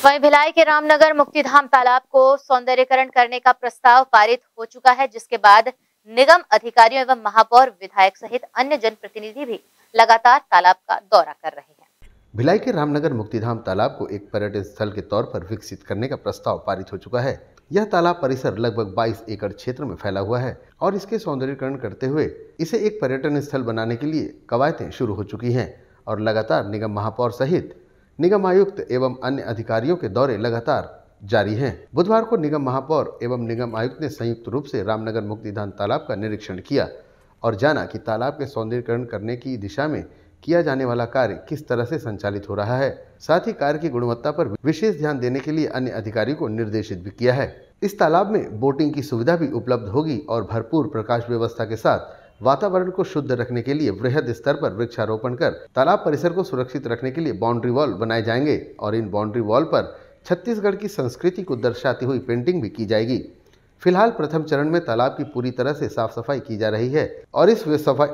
वहीं भिलाई के रामनगर मुक्तिधाम तालाब को सौंदर्यीकरण करने का प्रस्ताव पारित हो चुका है, जिसके बाद निगम अधिकारियों एवं महापौर, विधायक सहित अन्य जनप्रतिनिधि भी लगातार तालाब का दौरा कर रहे हैं। भिलाई के रामनगर मुक्तिधाम तालाब को एक पर्यटन स्थल के तौर पर विकसित करने का प्रस्ताव पारित हो चुका है। यह तालाब परिसर लगभग 22 एकड़ क्षेत्र में फैला हुआ है और इसके सौंदर्यीकरण करते हुए इसे एक पर्यटन स्थल बनाने के लिए कवायदें शुरू हो चुकी हैं और लगातार निगम महापौर सहित निगम आयुक्त एवं अन्य अधिकारियों के दौरे लगातार जारी हैं। बुधवार को निगम महापौर एवं निगम आयुक्त ने संयुक्त रूप से रामनगर मुक्तिधाम तालाब का निरीक्षण किया और जाना कि तालाब के सौंदर्यीकरण करने की दिशा में किया जाने वाला कार्य किस तरह से संचालित हो रहा है। साथ ही कार्य की गुणवत्ता पर विशेष ध्यान देने के लिए अन्य अधिकारियों को निर्देशित भी किया है। इस तालाब में बोटिंग की सुविधा भी उपलब्ध होगी और भरपूर प्रकाश व्यवस्था के साथ वातावरण को शुद्ध रखने के लिए वृहद स्तर पर वृक्षारोपण कर तालाब परिसर को सुरक्षित रखने के लिए बाउंड्री वॉल बनाए जाएंगे और इन बाउंड्री वॉल पर छत्तीसगढ़ की संस्कृति को दर्शाती हुई पेंटिंग भी की जाएगी। फिलहाल प्रथम चरण में तालाब की पूरी तरह से साफ सफाई की जा रही है और इस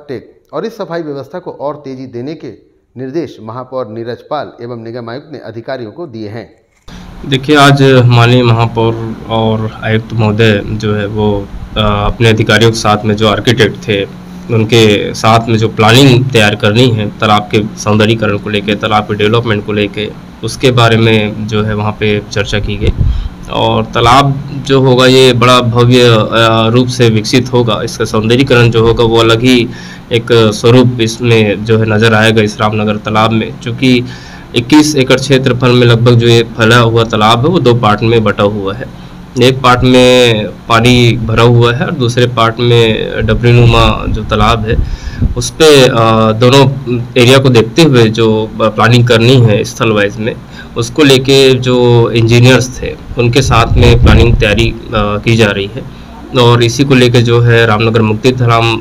सफाई व्यवस्था को और तेजी देने के निर्देश महापौर नीरज पाल एवं निगम आयुक्त ने अधिकारियों को दिए हैं। देखिए, आज माननीय महापौर और आयुक्त महोदय जो है वो अपने अधिकारियों के साथ में जो आर्किटेक्ट थे उनके साथ में जो प्लानिंग तैयार करनी है तालाब के सौंदर्यीकरण को लेकर, तालाब के डेवलपमेंट को लेकर, उसके बारे में जो है वहाँ पे चर्चा की गई और तालाब जो होगा ये बड़ा भव्य रूप से विकसित होगा। इसका सौंदर्यीकरण जो होगा वो अलग ही एक स्वरूप इसमें जो है नज़र आएगा इस रामनगर तालाब में। चूँकि 21 एकड़ क्षेत्रफल में लगभग जो ये फैला हुआ तालाब है वो 2 पार्ट में बटा हुआ है। एक पार्ट में पानी भरा हुआ है और दूसरे पार्ट में डबरीनुमा जो तालाब है उस पे दोनों एरिया को देखते हुए जो प्लानिंग करनी है स्थल वाइज में, उसको लेके जो इंजीनियर्स थे उनके साथ में प्लानिंग तैयारी की जा रही है और इसी को लेके जो है रामनगर मुक्तिधाम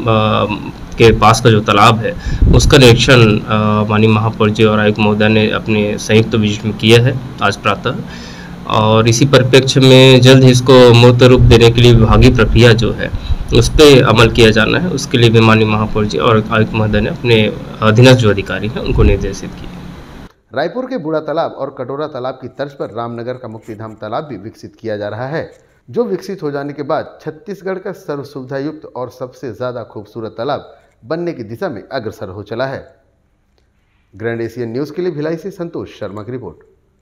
के पास का जो तालाब है उसका निरीक्षण माननीय महापौर जी और आयुक्त महोदय ने अपने संयुक्त विजिट में किया है आज प्रातः और इसी परिप्रेक्ष्य में जल्द ही इसको मूर्त रूप देने के लिए विभागीय प्रक्रिया जो है उस पर अमल किया जाना है। उसके लिए भी माननीय महापौर जी और आयुक्त महोदय ने अपने अधीनस्थ जो अधिकारी हैं उनको निर्देशित किया। रायपुर के बूढ़ा तालाब और कटोरा तालाब की तर्ज पर रामनगर का मुक्तिधाम तालाब भी विकसित किया जा रहा है, जो विकसित हो जाने के बाद छत्तीसगढ़ का सर्व सुविधा युक्त और सबसे ज्यादा खूबसूरत तालाब बनने की दिशा में अग्रसर हो चला है। ग्रैंड एशियन न्यूज के लिए भिलाई से संतोष शर्मा की रिपोर्ट।